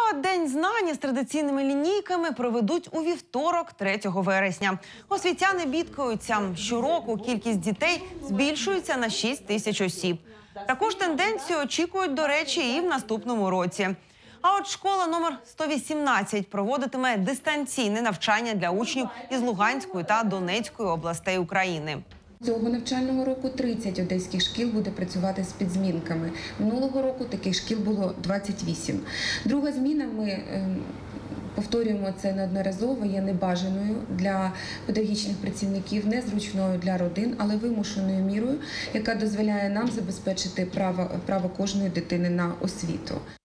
А День знань з традиційними лінійками проведуть у вівторок, 3 вересня. Освітяни бідкаються. Щороку кількість дітей збільшується на 6 тисяч осіб. Також тенденцію очікують, до речі, і в наступному році. А от школа номер 118 проводитиме дистанційне навчання для учнів із Луганської та Донецької областей України. Цього навчального року 30 одеських шкіл буде працювати з підзмінками. Минулого року таких шкіл було 28. Друга зміна, ми повторюємо це неодноразово, є небажаною для педагогічних працівників, незручною для родин, але вимушеною мірою, яка дозволяє нам забезпечити право кожної дитини на освіту.